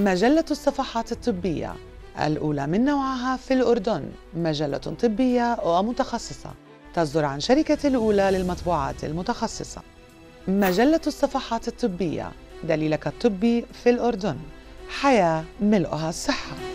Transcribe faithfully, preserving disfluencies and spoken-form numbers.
مجلة الصفحات الطبية الأولى من نوعها في الأردن، مجلة طبية ومتخصصة تصدر عن شركة الأولى للمطبوعات المتخصصة. مجلة الصفحات الطبية، دليلك الطبي في الأردن، حياة ملؤها الصحة.